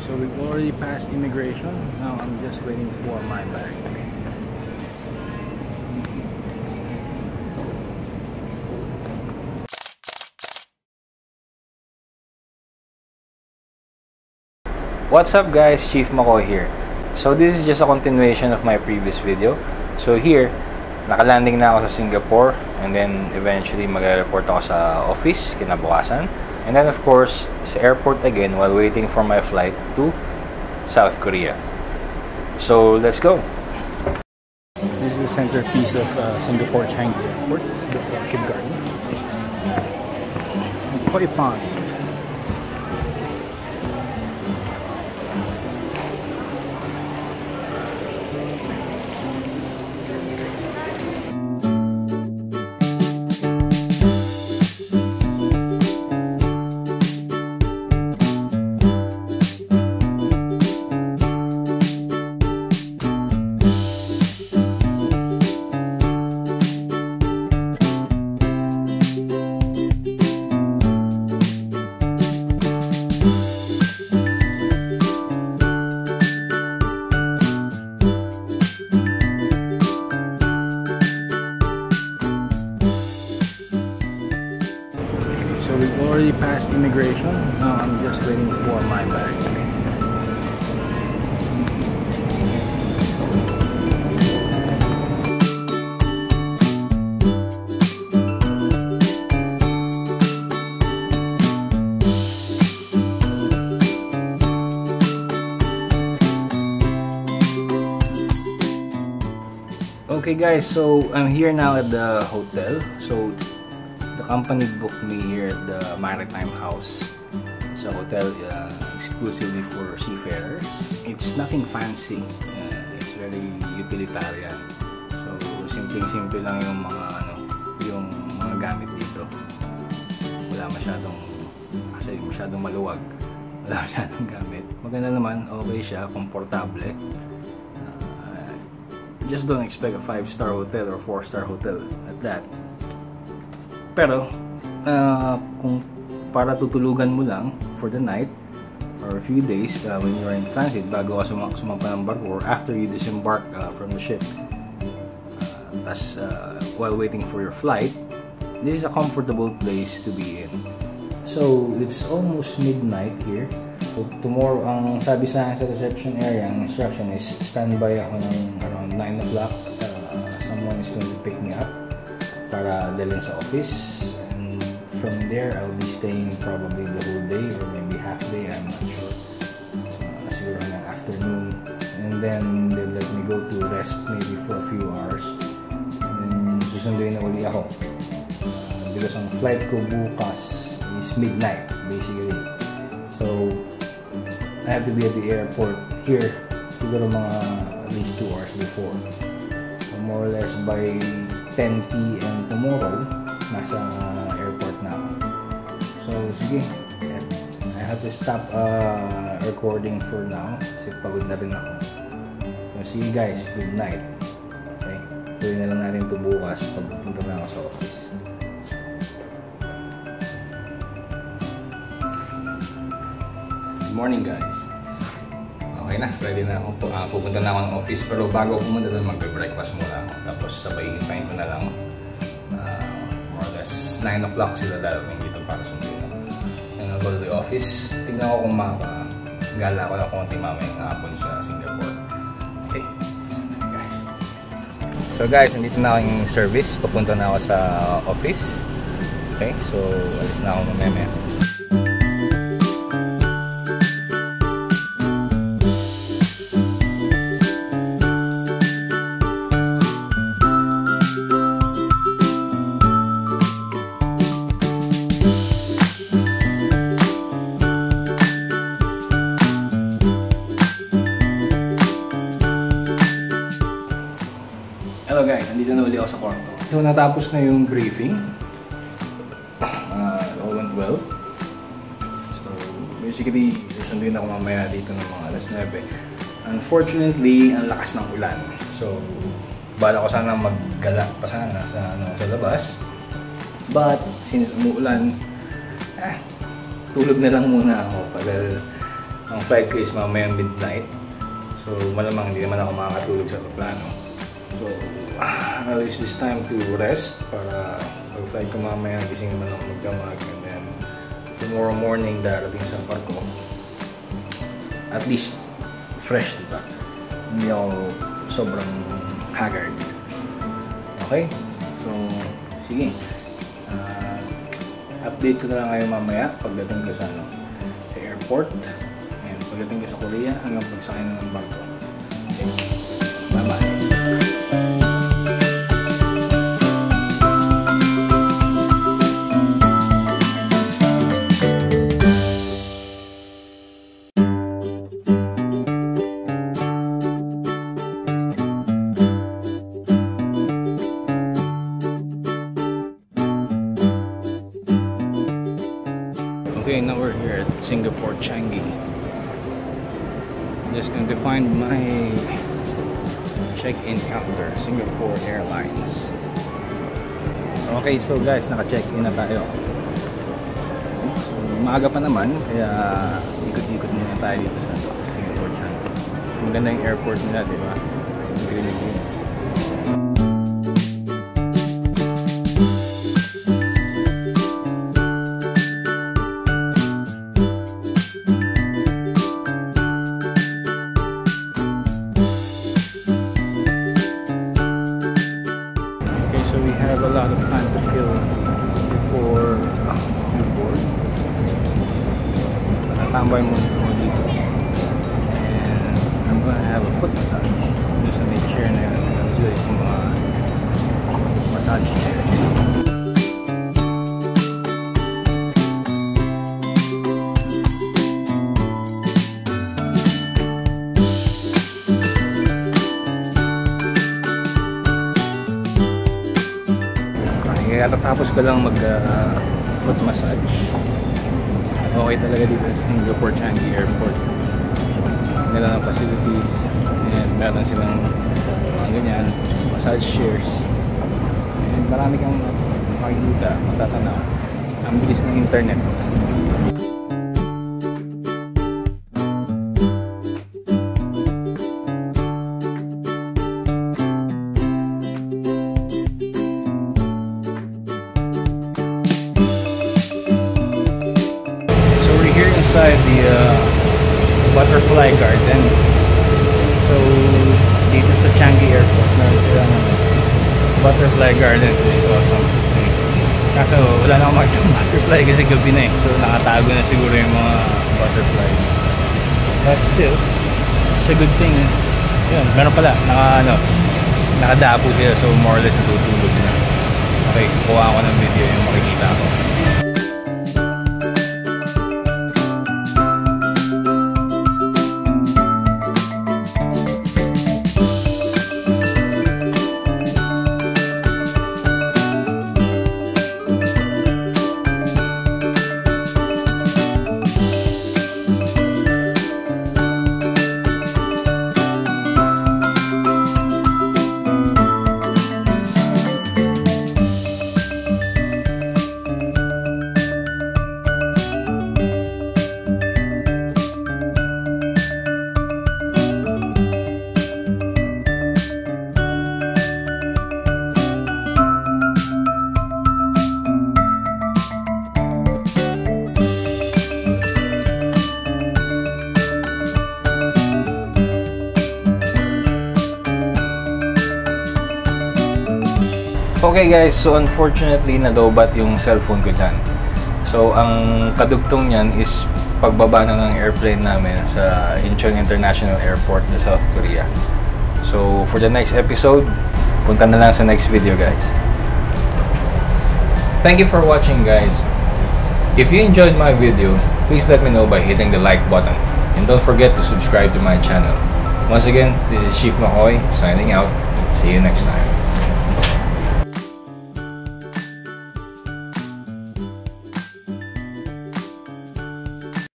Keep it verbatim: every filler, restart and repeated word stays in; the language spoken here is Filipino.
So we've already passed immigration. Now I'm just waiting for my bag. What's up guys, Chief MAKOi here. So this is just a continuation of my previous video. So here, nakalanding na ako sa Singapore and then eventually mag-report ako sa office kinabukasan. And then of course, sa airport again while waiting for my flight to South Korea. So let's go! This is the centerpiece of uh, Singapore Changi Airport, the Orchid Garden. MAKOi Pond. So we've already passed immigration. Now I'm just waiting for my bag. Okay guys, so I'm here now at the hotel. So the company booked me here at the Maritime House. It's a hotel uh, exclusively for seafarers. It's nothing fancy. Uh, it's very utilitarian. So simpleng-simple lang yung mga ano, yung mga gamit dito. Wala masyadong actually masyadong maluwag. Wala masyadong gamit. Maganda naman, okay siya, komportable. Uh, just don't expect a five-star hotel or four-star hotel at that. Pero, uh, kung para tutulugan mo lang for the night or a few days uh, when you're in transit bago ka sum sumampa ng barko or after you disembark uh, from the ship uh, as uh, while waiting for your flight, this is a comfortable place to be in. So, it's almost midnight here. So, tomorrow, ang sabi sa akin sa reception area, ang instruction is standby ako ng around nine o'clock. Uh, someone is going to pick me up para dalhin sa office, and from there I'll be staying probably the whole day or maybe half day, I'm not sure, uh, siguro ng afternoon, and then they'll let me go to rest maybe for a few hours, and then susunduin na uli ako uh, because ang flight ko bukas is midnight basically, so I have to be at the airport here siguro mga at least two hours before, so more or less by ten p m tomorrow, nasa airport na ako. So, sige. I have to stop uh, recording for now kasi pagod na rin ako. So, see you guys. Good night. Okay? Tuloy na lang natin ito bukas pag punta na ako sa office. Good morning, guys. Okay na, ready na ako. Uh, pupunta na ako ng office, pero bago ako pumunta doon, magbe-breakfast muna ako. Tapos sabay hintayin ko na lang. Uh, more or less nine o'clock sila darating dito para sundin ako. And I'll go to the office. Tignan ko kung makagala ko na konti mamayang hapon sa Singapore. Okay, guys. So guys, nandito na ako yung service. Papunta na ako sa office. Okay, so alis na ako mamaya. Hello guys, andito na uli ako sa kwarto. So natapos na yung briefing. Uh, all went well. So basically, susunduin ako mamaya dito ng mga alas nine. Unfortunately, ang lakas ng ulan. So bala ko sana maggala pa sana sa, ano, sa labas. But since umuulan, eh, tulog na lang muna ako. Dahil ang ang flight ko is mamaya midnight. So malamang hindi naman ako makakatulog sa plano. So I'll use this time to rest para pag flight ko mamaya gising naman ako magdamag, and then tomorrow morning darating sa parko. At least fresh, diba? Hindi ako sobrang haggard. Okay? So sige. Uh, update ko na lang kayo mamaya pagdating ko sa ano, sa airport. And pagdating ko sa Korea hanggang pagsakay na ng barko. Okay? Bye-bye! Okay, now we're here at Singapore, Changi. Just going to find my check-in counter, Singapore Airlines. Okay, so guys, naka-check-in na tayo. So, maaga pa naman, kaya ikot-ikot muna tayo dito sa Singapore, Changi. Maganda yung airport nila, di ba? Green-green. So we have a lot of time to kill before we board. Nakatambay mo dito. And I'm gonna have a foot massage. Doon sa may chair na yun. Doon yung mga massage chairs. Kaya tatapos ko lang mag uh, foot massage. Okay talaga dito sa Singapore Changi Airport. Nila ng facilities, and meron silang mga ganyan, massage chairs, and marami kang makikita, matatanaw. Ang bilis ng internet. Inside the uh, butterfly garden. So dito sa Changi Airport meron silang butterfly garden. It's awesome. Kaso wala na akong makikita butterfly kasi gabi na eh. So nakatago na siguro yung mga butterflies. But still, it's a good thing. Yun, meron pala, naka ano, nakadapo sila, so more or less natutulog na. Okay, kuha ako ng video yung makikita ko. Okay guys, so unfortunately na-lowbat yung cellphone ko dyan. So ang kadugtong niyan is pagbaba na ng airplane namin sa Incheon International Airport sa South Korea. So for the next episode, punta na lang sa next video guys. Thank you for watching guys. If you enjoyed my video, please let me know by hitting the like button. And don't forget to subscribe to my channel. Once again, this is Chief MAKOi signing out. See you next time.